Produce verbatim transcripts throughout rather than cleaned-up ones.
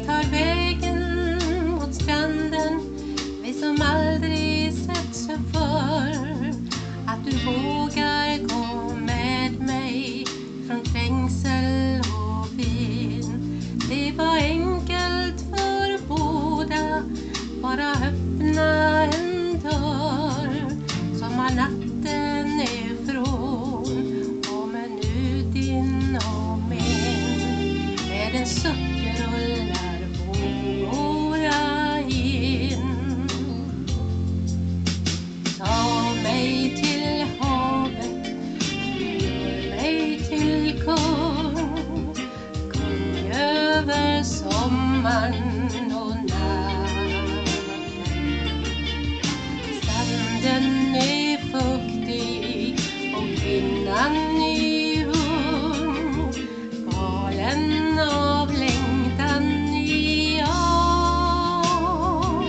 tar vägen mot stranden, vi som aldrig sett sig förr. Att du vågar gå med mig från trängsel och vind. Det var enkelt för båda, bara öppna en dörr som har natten ifrån. Och men nu din och min, med en suck rullar våra in. Ta mig till havet, gör mig till kung, kung över sommaren och natten. Sanden är fuktig och kvinnan är ung, galen av längtan är jag.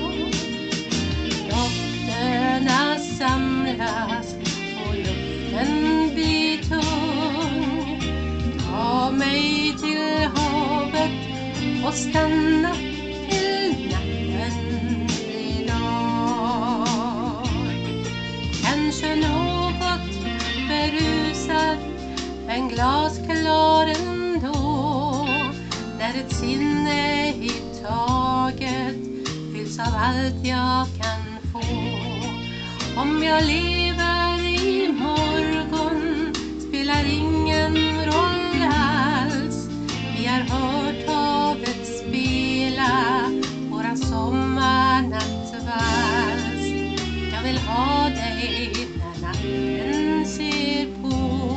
Dofterna samlas och luften blir tung. Ta mig till havet och stanna till natten blir dag. Kanske något berusad, men glasklar ändå, där ett sinne i taget fylls av allt jag kan få. Om jag lever i morgon spelar ingen roll alls. Vi har hört havet spela våra sommarnattvals. Jag vill ha dig när natten ser på.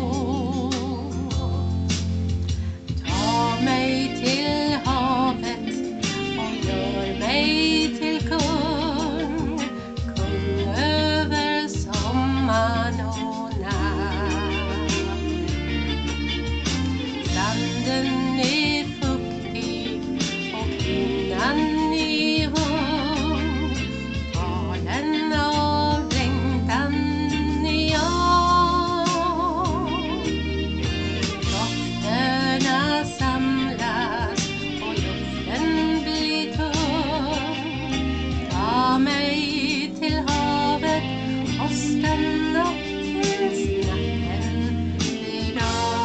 Ta mig till havet och gör mig till kung, kung över sommaren och natten. Sanden är fuktig och kvinnan är ung, galen av längtan är jag. Dofterna samlas och luften blir tung. Ta mig till havet och stanna tills natten blir dag.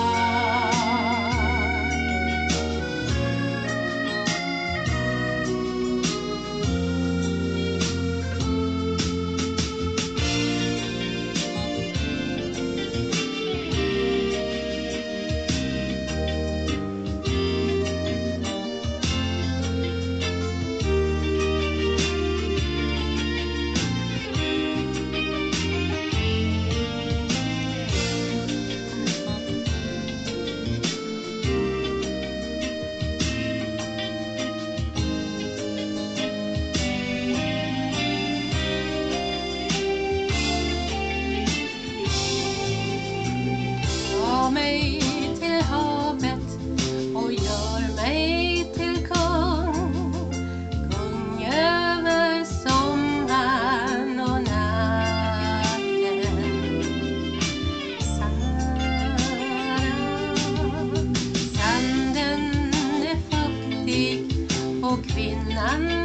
Ta mig till havet och gör mig till kung, kung över sommaren och natten. Sanden är fuktig och kvinnan